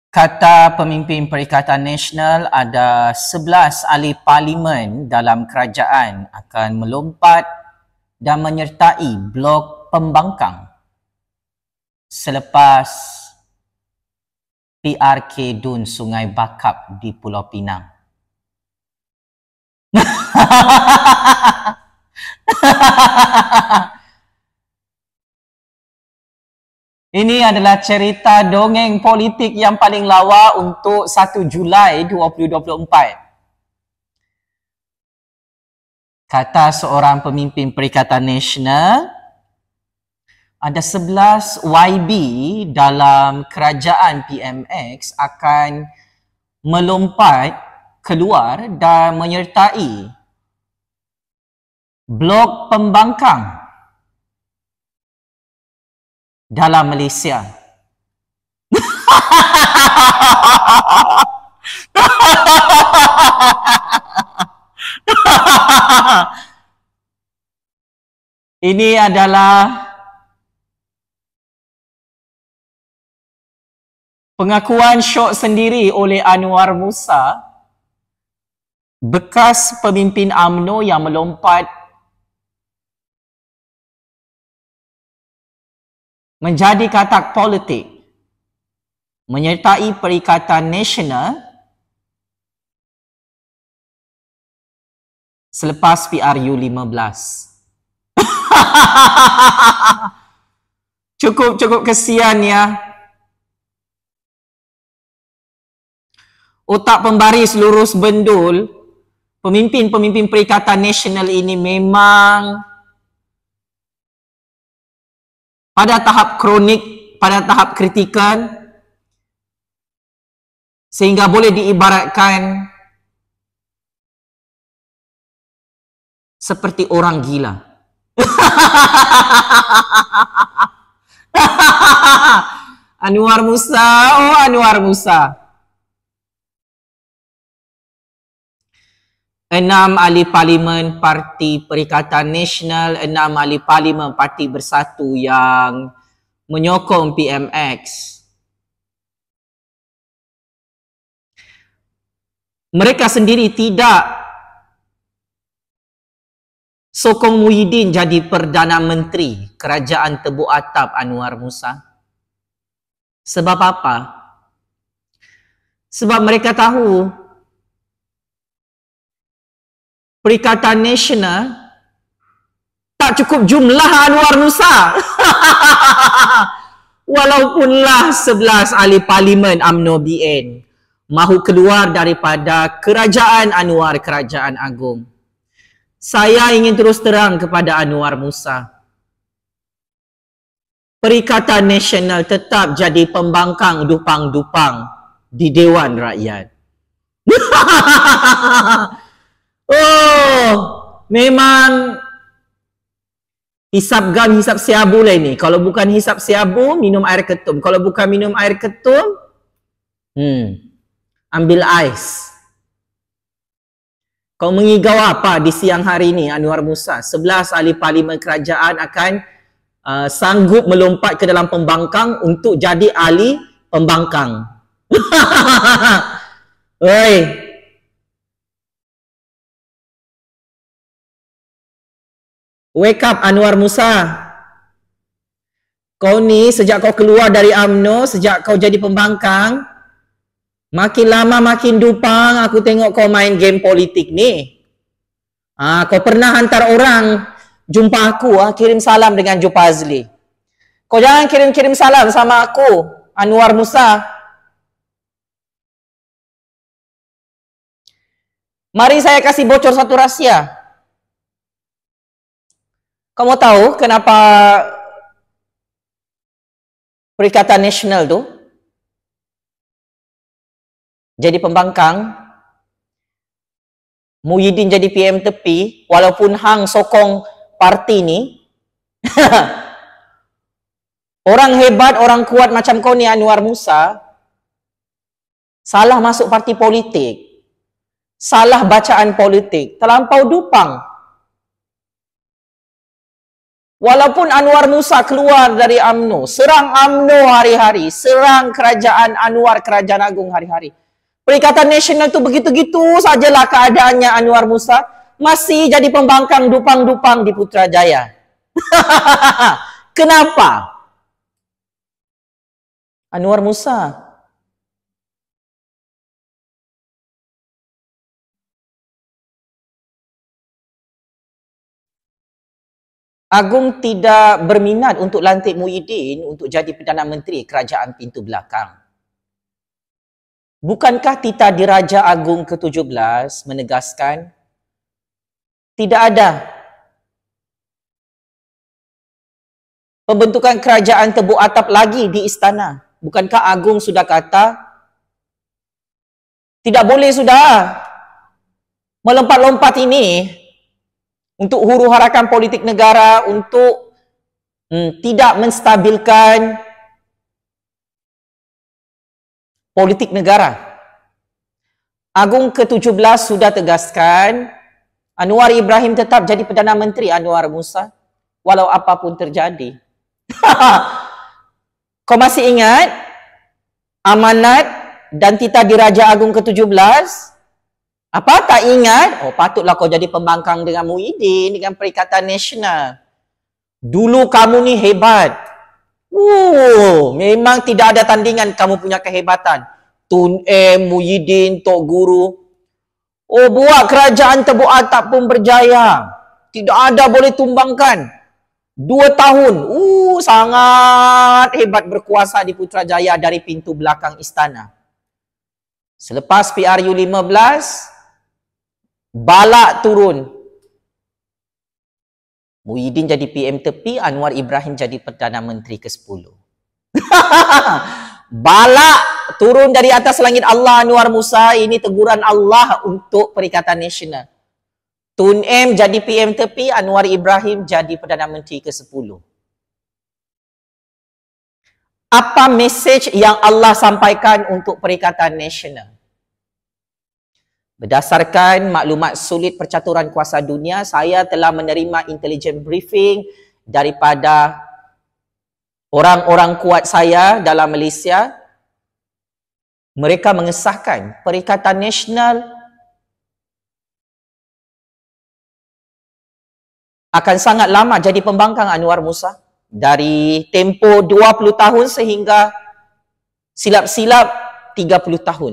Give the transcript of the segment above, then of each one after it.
Kata pemimpin Perikatan Nasional, ada 11 ahli parlimen dalam kerajaan akan melompat dan menyertai blok pembangkang selepas PRK Dun Sungai Bakap di Pulau Pinang. Ini adalah cerita dongeng politik yang paling lawa untuk 1 Julai 2024. Kata seorang pemimpin Perikatan Nasional, ada 11 YB dalam kerajaan PMX akan melompat keluar dan menyertai blok pembangkang dalam Malaysia. Ini adalah pengakuan syok sendiri oleh Anwar Musa, bekas pemimpin UMNO yang melompat menjadi katak politik, menyertai Perikatan Nasional selepas PRU 15. Cukup kesian ya. Otak pembaris lurus bendul, pemimpin-pemimpin Perikatan Nasional ini memang pada tahap kronik, pada tahap kritikal, sehingga boleh diibaratkan seperti orang gila. Anwar Musa, oh Anwar Musa. 6 ahli parlimen Parti Perikatan Nasional, 6 ahli parlimen Parti Bersatu yang menyokong PMX. Mereka sendiri tidak sokong Muhyiddin jadi Perdana Menteri Kerajaan Tebuk Atap Anwar Musa. Sebab apa? Sebab mereka tahu Perikatan Nasional tak cukup jumlah Anwar Musa. Walaupunlah 11 ahli parlimen UMNO BN mahu keluar daripada kerajaan Anwar, Kerajaan Agong. Saya ingin terus terang kepada Anwar Musa. Perikatan Nasional tetap jadi pembangkang dupang-dupang di Dewan Rakyat. Oh, memang hisap gam, hisap siabu lah ini. Kalau bukan hisap siabu, minum air ketum. Kalau bukan minum air ketum, ambil ais. Kau mengigau apa di siang hari ini, Anwar Musa? 11 ahli parlimen kerajaan akan sanggup melompat ke dalam pembangkang untuk jadi ahli pembangkang. Oi. Wake up Anwar Musa. Kau ni sejak kau keluar dari UMNO, sejak kau jadi pembangkang, makin lama makin dupang aku tengok kau main game politik ni. Kau pernah hantar orang jumpa aku, kirim salam dengan Joe Pazli. Kau jangan kirim-kirim salam sama aku, Anwar Musa. Mari saya kasih bocor satu rahsia. Kau mau tahu kenapa Perikatan Nasional tu jadi pembangkang? Muhyiddin jadi PM tepi, walaupun hang sokong parti ni. Orang hebat, orang kuat macam kau ni Anwar Musa, salah masuk parti politik, salah bacaan politik, terlampau dupang. Walaupun Anwar Musa keluar dari UMNO, serang UMNO hari-hari, serang kerajaan Anwar, Kerajaan Agung hari-hari. Perikatan Nasional tu begitu-gitu sajalah keadaannya Anwar Musa. Masih jadi pembangkang dupang-dupang di Putrajaya. Kenapa? Anwar Musa. Agung tidak berminat untuk lantik Muhyiddin untuk jadi Perdana Menteri Kerajaan Pintu Belakang. Bukankah Tita Diraja Agung ke-17 menegaskan tidak ada pembentukan kerajaan tebuk atap lagi di istana? Bukankah Agung sudah kata tidak boleh sudah melompat-lompat ini untuk huru-harakan politik negara, untuk tidak menstabilkan politik negara. Agung ke-17 sudah tegaskan, Anwar Ibrahim tetap jadi Perdana Menteri Anwar Musa, walau apapun terjadi. Kau masih ingat amanat dan Tita Diraja Agung ke-17? Apa tak ingat? Oh, patutlah kau jadi pembangkang dengan Muhyiddin, dengan Perikatan Nasional. Dulu kamu ni hebat. Memang tidak ada tandingan kamu punya kehebatan. Tun M, Muhyiddin, Tok Guru. Oh, buat kerajaan tebuk atap pun berjaya. Tidak ada boleh tumbangkan. 2 tahun. Sangat hebat berkuasa di Putrajaya dari pintu belakang istana. Selepas PRU 15, balak turun. Muhyiddin jadi PM tepi, Anwar Ibrahim jadi Perdana Menteri ke-10. Balak turun dari atas langit Allah Anwar Musa, ini teguran Allah untuk Perikatan Nasional. Tun M jadi PM tepi, Anwar Ibrahim jadi Perdana Menteri ke-10. Apa mesej yang Allah sampaikan untuk Perikatan Nasional? Berdasarkan maklumat sulit percaturan kuasa dunia, saya telah menerima intelligence briefing daripada orang-orang kuat saya dalam Malaysia. Mereka mengesahkan Perikatan Nasional akan sangat lama jadi pembangkang Anwar Musa. Dari tempoh 20 tahun sehingga silap-silap 30 tahun.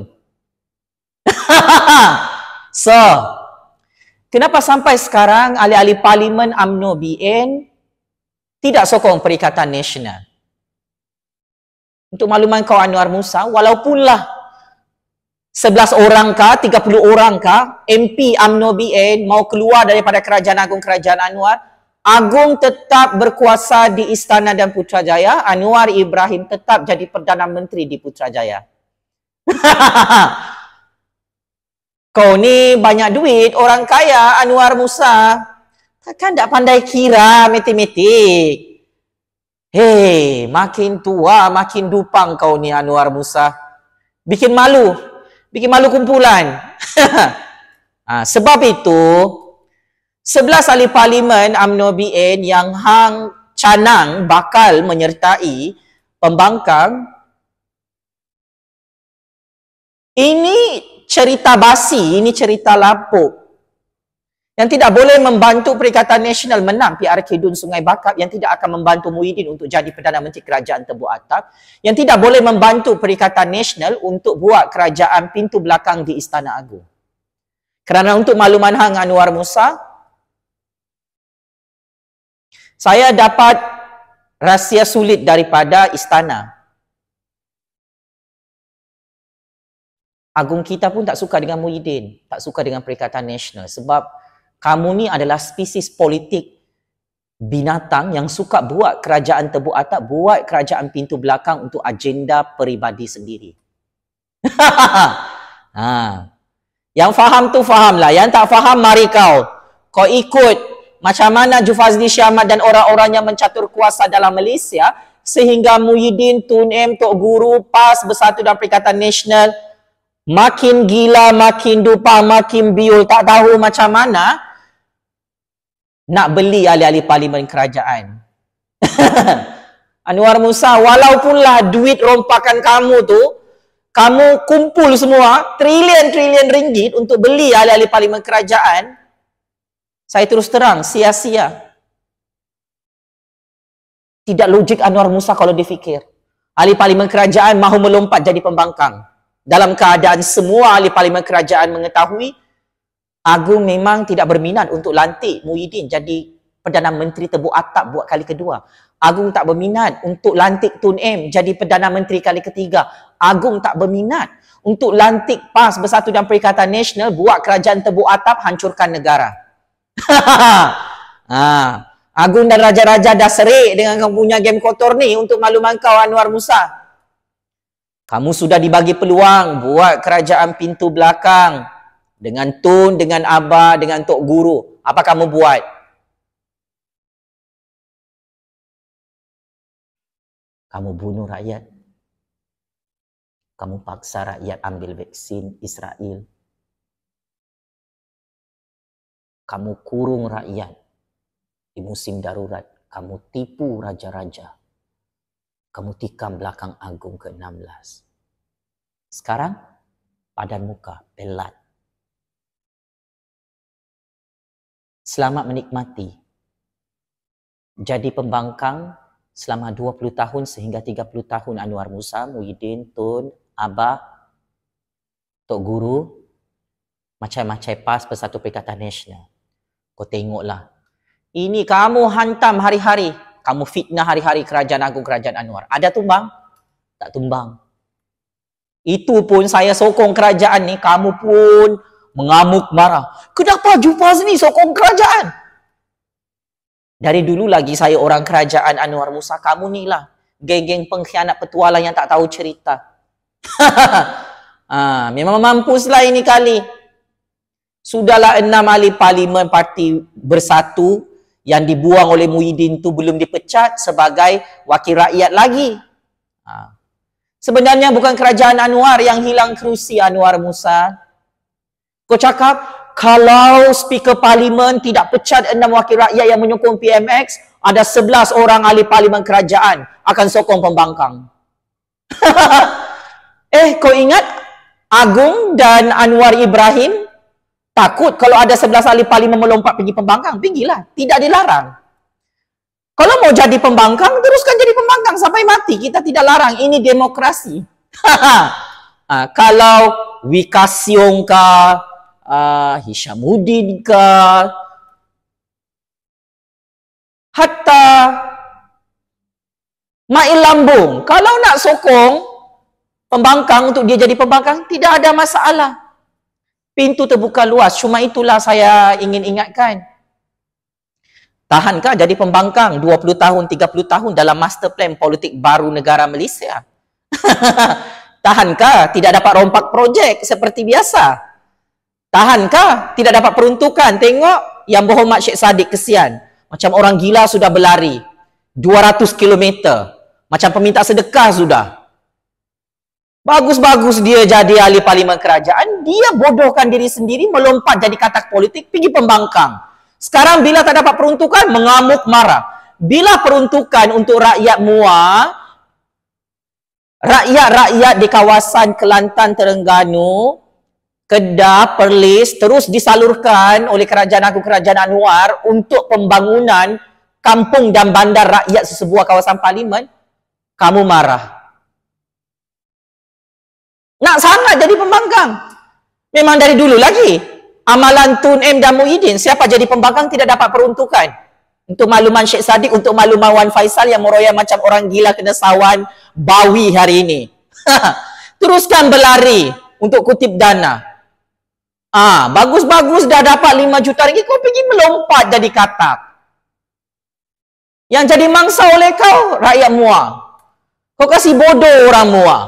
So, kenapa sampai sekarang ahli-ahli Parlimen UMNO BN tidak sokong Perikatan Nasional? Untuk makluman kau Anwar Musa, walaupunlah 11 orang kah, 30 orang kah, MP UMNO BN mau keluar daripada Kerajaan Agung Kerajaan Anwar, Agung tetap berkuasa di Istana dan Putrajaya, Anwar Ibrahim tetap jadi Perdana Menteri di Putrajaya. Kau ni banyak duit, orang kaya, Anwar Musa. Takkan tak pandai kira matematik. Hei, makin tua, makin dupang kau ni Anwar Musa. Bikin malu kumpulan. Sebab itu, 11 ahli Parlimen UMNO BN yang hang canang bakal menyertai pembangkang, ini cerita basi, ini cerita lapuk. Yang tidak boleh membantu Perikatan Nasional menang PRK Dun Sungai Bakap, yang tidak akan membantu Muhyiddin untuk jadi Perdana Menteri Kerajaan Tebuk Atap, yang tidak boleh membantu Perikatan Nasional untuk buat kerajaan pintu belakang di Istana Agung. Kerana untuk makluman hang Anwar Musa, saya dapat rahsia sulit daripada istana. Agung kita pun tak suka dengan Muhyiddin, tak suka dengan Perikatan Nasional sebab kamu ni adalah spesies politik binatang yang suka buat kerajaan tebuk atap, buat kerajaan pintu belakang untuk agenda peribadi sendiri. Yang faham tu fahamlah, yang tak faham mari kau ikut macam mana Jufazli Syahmat dan orang-orangnya mencatur kuasa dalam Malaysia sehingga Muhyiddin, Tun M, Tok Guru, PAS bersatu dalam Perikatan Nasional. Makin gila, makin dupang, makin biol, tak tahu macam mana nak beli ahli-ahli Parlimen kerajaan. Anwar Musa, walaupunlah duit rompakan kamu tu, kamu kumpul semua trilion-trilion ringgit untuk beli ahli-ahli parlimen kerajaan, saya terus terang, sia-sia. Tidak logik Anwar Musa kalau difikir. Ahli parlimen kerajaan mahu melompat jadi pembangkang. Dalam keadaan semua ahli parlimen kerajaan mengetahui, Agong memang tidak berminat untuk lantik Muhyiddin jadi Perdana Menteri tebuk atap buat kali kedua. Agong tak berminat untuk lantik Tun M jadi Perdana Menteri kali ketiga. Agong tak berminat untuk lantik PAS Bersatu dan Perikatan Nasional buat kerajaan tebuk atap hancurkan negara. Agong dan Raja-Raja dah serik dengan kamu punya game kotor ni untuk makluman kau Anwar Musa. Kamu sudah dibagi peluang buat kerajaan pintu belakang dengan Tun, dengan Abah, dengan Tok Guru. Apa kamu buat? Kamu bunuh rakyat. Kamu paksa rakyat ambil vaksin Israel. Kamu kurung rakyat di musim darurat. Kamu tipu raja-raja. Kamu tikam belakang Agong ke-16. Sekarang, padan muka, pelat. Selamat menikmati. Jadi pembangkang selama 20 tahun sehingga 30 tahun Anwar Musa, Muhyiddin, Tun, Abah, Tok Guru, macam-macam PAS Bersatu Perikatan Nasional. Kau tengoklah. Ini kamu hantam hari-hari. Kamu fitnah hari-hari Kerajaan Agung Kerajaan Anwar. Ada tumbang? Tak tumbang. Itu pun saya sokong kerajaan ni, kamu pun mengamuk marah. Kenapa jumpa sini sokong kerajaan? Dari dulu lagi saya orang kerajaan Anwar Musa. Kamu ni lah geng-geng pengkhianat petualang yang tak tahu cerita. Memang mampuslah ini kali. Sudahlah 6 ahli parlimen parti Bersatu yang dibuang oleh Muhyiddin tu belum dipecat sebagai wakil rakyat lagi. Sebenarnya bukan kerajaan Anwar yang hilang kerusi Anwar Musa. Kau cakap kalau Speaker Parlimen tidak pecat 6 wakil rakyat yang menyokong PMX, ada 11 orang ahli parlimen kerajaan akan sokong pembangkang. Kau ingat Agong dan Anwar Ibrahim takut kalau ada 11 ahli parlimen melompat pergi pembangkang? Pergilah, tidak dilarang. Kalau mau jadi pembangkang, teruskan jadi pembangkang sampai mati. Kita tidak larang, ini demokrasi. Kalau Wika Siong kah, Hishamuddin ke, hatta Mail Lambung, kalau nak sokong pembangkang untuk dia jadi pembangkang, tidak ada masalah. Pintu terbuka luas. Cuma itulah saya ingin ingatkan. Tahankah jadi pembangkang 20 tahun, 30 tahun dalam master plan politik baru negara Malaysia? Tahankah tidak dapat rompak projek seperti biasa? Tahankah tidak dapat peruntukan? Tengok Yang Berhormat Sheikh Saddiq, kesian. Macam orang gila sudah berlari 200 km. Macam peminta sedekah sudah. Bagus-bagus dia jadi ahli parlimen kerajaan, dia bodohkan diri sendiri, melompat jadi katak politik, pergi pembangkang. Sekarang bila tak dapat peruntukan, mengamuk marah. Bila peruntukan untuk rakyat Muar, rakyat-rakyat di kawasan Kelantan, Terengganu, Kedah, Perlis terus disalurkan oleh Kerajaan Agung Kerajaan Anwar untuk pembangunan kampung dan bandar rakyat sesebuah kawasan parlimen, kamu marah. Nak sangat jadi pembangkang. Memang dari dulu lagi. Amalan Tun M dan Muhyiddin, siapa jadi pembangkang tidak dapat peruntukan. Untuk makluman Sheikh Saddiq, untuk makluman Wan Faisal yang meroyak macam orang gila kena sawan bawi hari ini. Teruskan berlari untuk kutip dana. Bagus-bagus dah dapat 5 juta ringgit, kau pergi melompat jadi katak. Yang jadi mangsa oleh kau, rakyat Muar. Kau kasih bodoh orang Muar.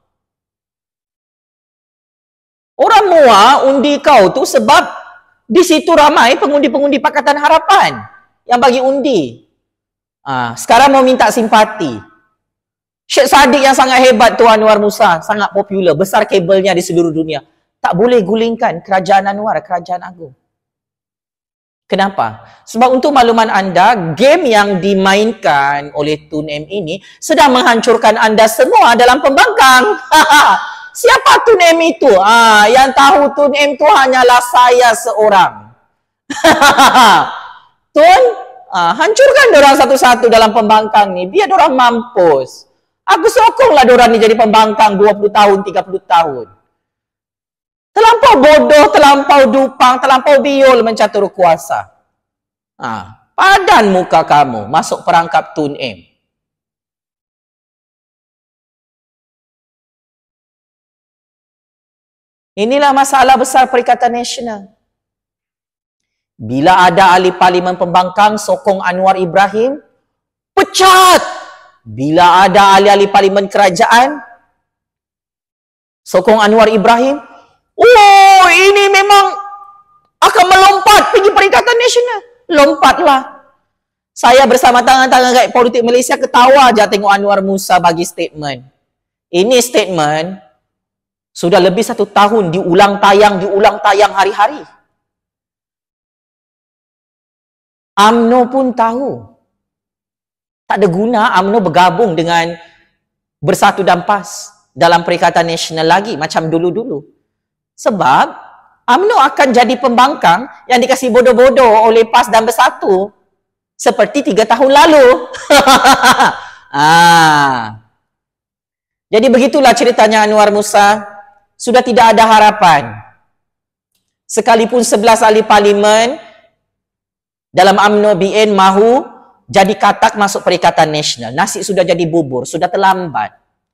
Orang Muar undi kau tu sebab di situ ramai pengundi-pengundi Pakatan Harapan yang bagi undi. Sekarang mau minta simpati. Sheikh Saddiq yang sangat hebat tu Anwar Musa, sangat popular, besar kabelnya di seluruh dunia. Tak boleh gulingkan kerajaan Anwar, kerajaan agung. Kenapa? Sebab untuk makluman anda, game yang dimainkan oleh Tun M ini sedang menghancurkan anda semua dalam pembangkang. Siapa Tun M itu? Yang tahu Tun M itu hanyalah saya seorang. Tun, hancurkan dorang satu-satu dalam pembangkang ni. Biar dorang mampus. Aku sokonglah dorang ni jadi pembangkang 20 tahun, 30 tahun. Terlampau bodoh, terlampau dupang, terlampau biol mencatur kuasa. Padan muka kamu masuk perangkap Tun M. Inilah masalah besar Perikatan Nasional. Bila ada ahli parlimen pembangkang sokong Anwar Ibrahim, pecat. Bila ada ahli-ahli parlimen kerajaan sokong Anwar Ibrahim, ini memang akan melompat pergi Perikatan Nasional. Lompatlah. Saya bersama tangan-tangan rakyat politik Malaysia ketawa aja tengok Anwar Musa bagi statement. Ini statement sudah lebih 1 tahun diulang tayang hari-hari. UMNO pun tahu. Tak ada guna UMNO bergabung dengan Bersatu dan PAS dalam Perikatan Nasional lagi macam dulu-dulu. Sebab UMNO akan jadi pembangkang yang dikasih bodoh-bodoh oleh PAS dan Bersatu seperti 3 tahun lalu. Jadi begitulah ceritanya Anwar Musa. Sudah tidak ada harapan. Sekalipun 11 ahli parlimen dalam UMNO BN mahu jadi katak masuk Perikatan Nasional. Nasi sudah jadi bubur, sudah terlambat.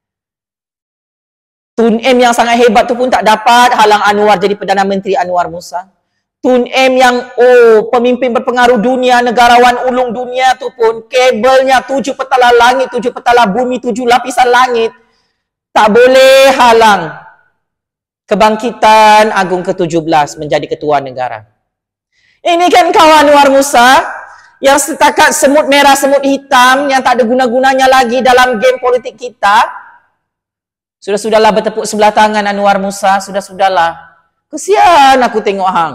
Tun M yang sangat hebat tu pun tak dapat halang Anwar jadi Perdana Menteri Anwar Musa. Tun M yang pemimpin berpengaruh dunia, negarawan ulung dunia tu pun kabelnya 7 petala langit, 7 petala bumi, 7 lapisan langit. Tak boleh halang Kebangkitan Agung ke-17 menjadi ketua negara. Ini kan kawan Anwar Musa yang setakat semut merah, semut hitam yang tak ada guna-gunanya lagi dalam game politik kita. Sudah-sudahlah bertepuk sebelah tangan Anwar Musa. Sudah-sudahlah. Kesian aku tengok hang.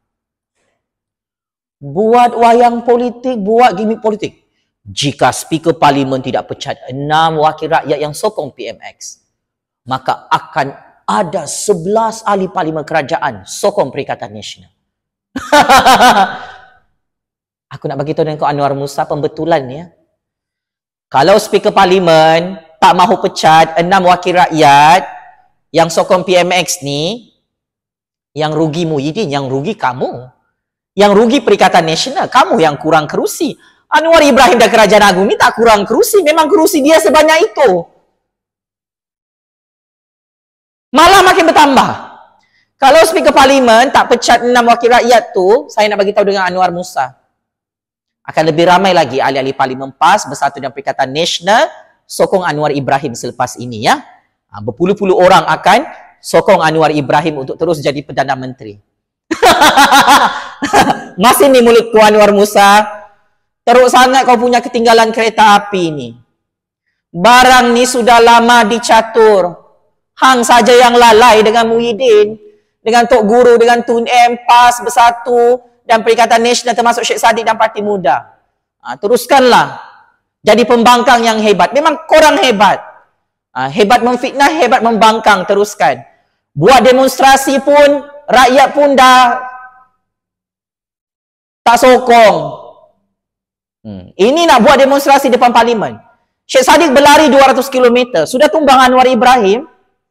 Buat wayang politik, buat gimmick politik. Jika Speaker Parlimen tidak pecat 6 wakil rakyat yang sokong PMX, maka akan ada 11 ahli parlimen kerajaan sokong Perikatan Nasional. Aku nak bagi tahu dengan kau Anwar Musa pembetulan ya. Kalau Speaker Parlimen tak mahu pecat 6 wakil rakyat yang sokong PMX ni, yang rugi Muhyiddin, yang rugi kamu. Yang rugi Perikatan Nasional, kamu yang kurang kerusi. Anwar Ibrahim dan Kerajaan Agung ni tak kurang kerusi, memang kerusi dia sebanyak itu. Malah makin bertambah. Kalau Speaker Parlimen tak pecat 6 wakil rakyat tu, saya nak bagi tahu dengan Anwar Musa, akan lebih ramai lagi ahli-ahli Parlimen PAS, Bersatu dan Perikatan Nasional sokong Anwar Ibrahim selepas ini ya. Berpuluh-puluh orang akan sokong Anwar Ibrahim untuk terus jadi Perdana Menteri. Masih ni mulutku Anwar Musa. Teruk sangat kau punya ketinggalan kereta api ni. Barang ni sudah lama dicatur. Hang saja yang lalai dengan Muhyiddin, dengan Tok Guru, dengan Tun M, PAS, Bersatu dan Perikatan Nasional termasuk Syed Saddiq dan Parti Muda. Teruskanlah. Jadi pembangkang yang hebat. Memang korang hebat. Hebat memfitnah, hebat membangkang. Teruskan. Buat demonstrasi pun, rakyat pun dah tak sokong. Ini nak buat demonstrasi depan Parlimen. Syed Saddiq berlari 200 km. Sudah tumbang Anwar Ibrahim.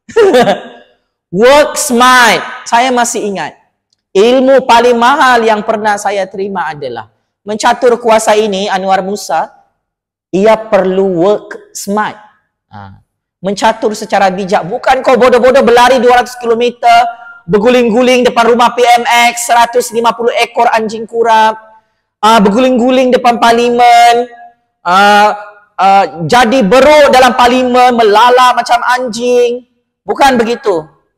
Work smart. Saya masih ingat. Ilmu paling mahal yang pernah saya terima adalah mencatur kuasa ini, Anwar Musa, ia perlu work smart. Mencatur secara bijak. Bukan kau bodoh-bodoh berlari 200 km, berguling-guling depan rumah PMX, 150 ekor anjing kurap, berguling-guling depan Parlimen, jadi beruk dalam Parlimen, melala macam anjing. Bukan begitu.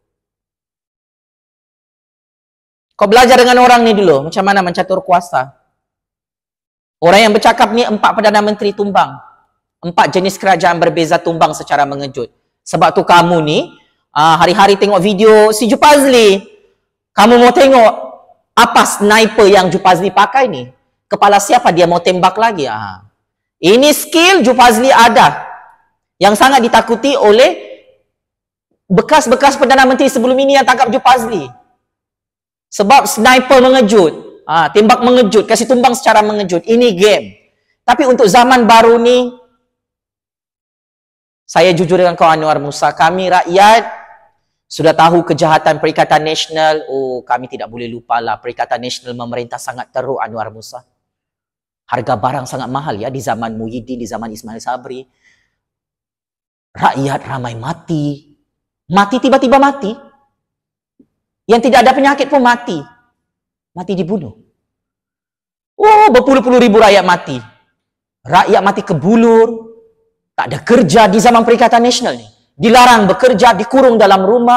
Kau belajar dengan orang ni dulu, macam mana mencatur kuasa. Orang yang bercakap ni 4 Perdana Menteri tumbang. 4 jenis kerajaan berbeza tumbang secara mengejut. Sebab tu kamu ni hari-hari tengok video si Jupazli. Kamu mau tengok Apa sniper yang Jufazli pakai ni? Kepala siapa dia mau tembak lagi? Ini skill Jufazli ada. Yang sangat ditakuti oleh bekas-bekas Perdana Menteri sebelum ini yang tangkap Jufazli. Sebab sniper mengejut. Tembak mengejut. Kasih tumbang secara mengejut. Ini game. Tapi untuk zaman baru ni, saya jujur dengan kau Anwar Musa, kami rakyat sudah tahu kejahatan Perikatan Nasional. Kami tidak boleh lupa lah. Perikatan Nasional memerintah sangat teruk Anwar Musa. Harga barang sangat mahal ya di zaman Muhyiddin, di zaman Ismail Sabri. Rakyat ramai mati. Mati tiba-tiba mati. Yang tidak ada penyakit pun mati. Mati dibunuh. Berpuluh-puluh ribu rakyat mati. Rakyat mati kebulur. Tak ada kerja di zaman Perikatan Nasional ni. Dilarang bekerja, dikurung dalam rumah.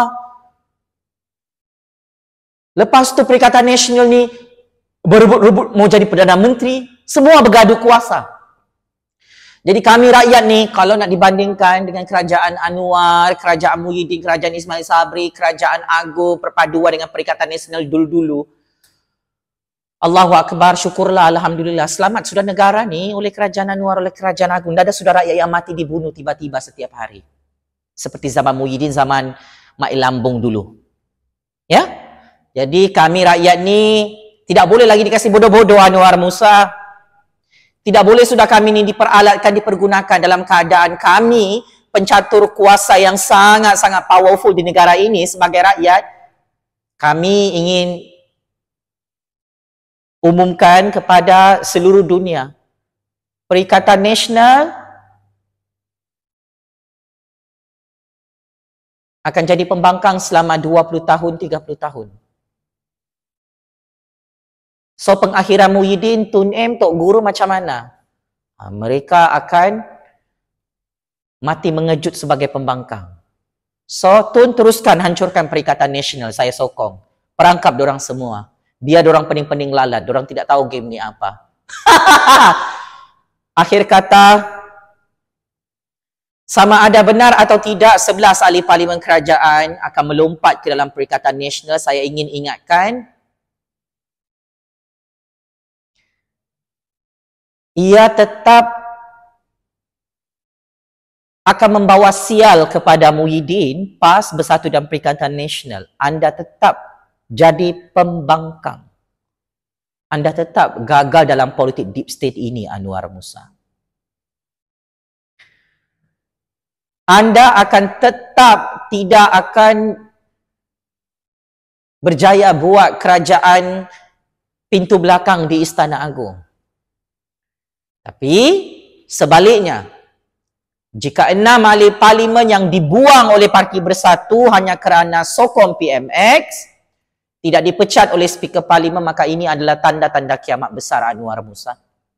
Lepas tu Perikatan Nasional ni berebut-rebut mau jadi Perdana Menteri. Semua bergaduh kuasa. Jadi kami rakyat ni, kalau nak dibandingkan dengan kerajaan Anwar, kerajaan Muhyiddin, kerajaan Ismail Sabri, kerajaan Agong, perpaduan dengan Perikatan Nasional dulu-dulu, Allahu Akbar, syukurlah, Alhamdulillah. Selamat sudah negara ni oleh kerajaan Anwar, oleh kerajaan Agong. Tak ada sudah rakyat yang mati dibunuh tiba-tiba setiap hari. Seperti zaman Muhyiddin, zaman Mak Lambung dulu. Ya? Jadi kami rakyat ni tidak boleh lagi dikasih bodoh-bodoh Anwar Musa. Tidak boleh sudah kami ni diperalatkan, dipergunakan dalam keadaan kami pencatur kuasa yang sangat-sangat powerful di negara ini sebagai rakyat. Kami ingin umumkan kepada seluruh dunia. Perikatan Nasional akan jadi pembangkang selama 20 tahun, 30 tahun. So, pengakhiran Muhyiddin, Tun M, Tok Guru macam mana? Mereka akan mati mengejut sebagai pembangkang. So, Tun teruskan hancurkan Perikatan Nasional. Saya sokong. Perangkap dorang semua. Biar dorang pening-pening lalat. Dorang tidak tahu game ni apa. Akhir kata, sama ada benar atau tidak 11 ahli parlimen kerajaan akan melompat ke dalam Perikatan Nasional. Saya ingin ingatkan, ia tetap akan membawa sial kepada Muhyiddin PAS bersatu dalam Perikatan Nasional. Anda tetap jadi pembangkang. Anda tetap gagal dalam politik deep state ini, Anwar Musa. Anda akan tetap tidak akan berjaya buat kerajaan pintu belakang di Istana Agong. Tapi sebaliknya, jika 6 ahli parlimen yang dibuang oleh Parti Bersatu hanya kerana sokong PMX, tidak dipecat oleh Speaker Parlimen, maka ini adalah tanda-tanda kiamat besar Anwar Musa.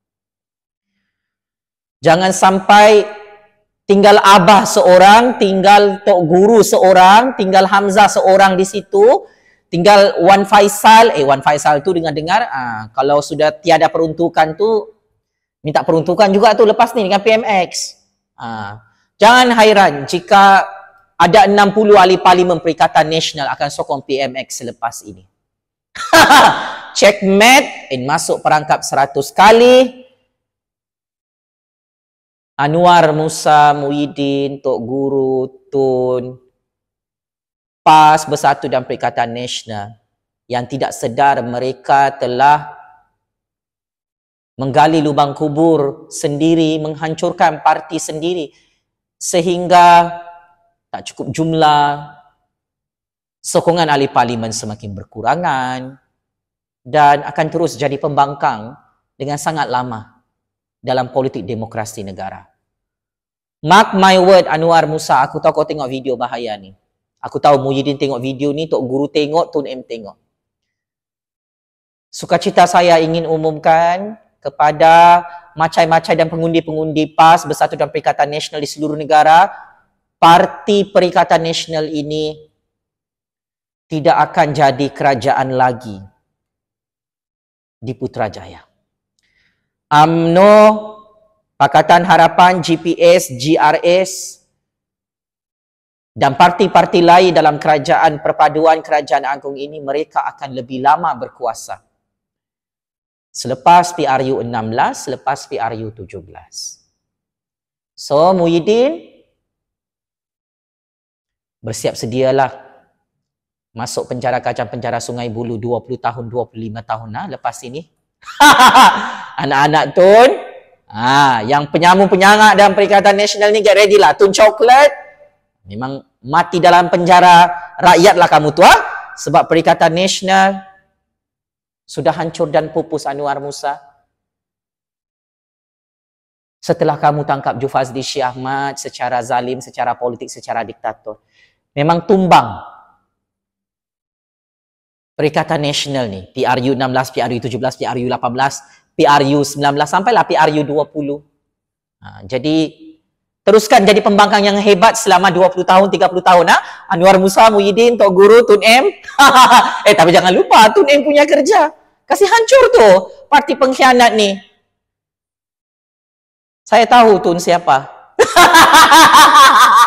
Jangan sampai tinggal Abah seorang, tinggal Tok Guru seorang, tinggal Hamzah seorang di situ, tinggal Wan Faisal. Wan Faisal tu dengar-dengar, kalau sudah tiada peruntukan tu, minta peruntukan juga tu lepas ni dengan PMX. Jangan hairan jika ada 60 ahli parlimen Perikatan Nasional akan sokong PMX selepas ini. Checkmate, masuk perangkap 100 kali. Anwar Musa, Muhyiddin, Tok Guru, Tun, PAS bersatu dan Perikatan Nasional yang tidak sedar mereka telah menggali lubang kubur sendiri, menghancurkan parti sendiri sehingga tak cukup jumlah, sokongan ahli parlimen semakin berkurangan dan akan terus jadi pembangkang dengan sangat lama dalam politik demokrasi negara. Mark my word Anwar Musa, aku tahu kau tengok video bahaya ni. Aku tahu Muhyiddin tengok video ni, Tok Guru tengok, Tun M tengok. Sukacita saya ingin umumkan kepada macai-macai dan pengundi-pengundi PAS bersatu dalam Perikatan Nasional di seluruh negara, Parti Perikatan Nasional ini tidak akan jadi kerajaan lagi di Putrajaya. UMNO, Pakatan Harapan, GPS, GRS Dan parti-parti lain dalam kerajaan perpaduan kerajaan agung ini, mereka akan lebih lama berkuasa. Selepas PRU 16, selepas PRU 17. So, Muhyiddin, bersiap sedialah masuk penjara Kacang Penjara Sungai Buloh 20 tahun, 25 tahun lepas ini. Anak-anak Tun, yang penyamu-penyangak dalam Perikatan Nasional ni, get ready lah. Tun Coklat, memang mati dalam penjara rakyatlah kamu tu. Sebab Perikatan Nasional sudah hancur dan pupus Anwar Musa. Setelah kamu tangkap Jufazli Syih Ahmad secara zalim, secara politik, secara diktator. Memang tumbang Perikatan Nasional ni. PRU 16, PRU 17, PRU 18, PRU 19, sampailah PRU 20. Jadi, teruskan jadi pembangkang yang hebat selama 20 tahun, 30 tahun. Anwar Musa, Muhyiddin, Tok Guru, Tun M. Tapi jangan lupa, Tun M punya kerja. Kasih hancur tu parti pengkhianat ni. Saya tahu Tun siapa.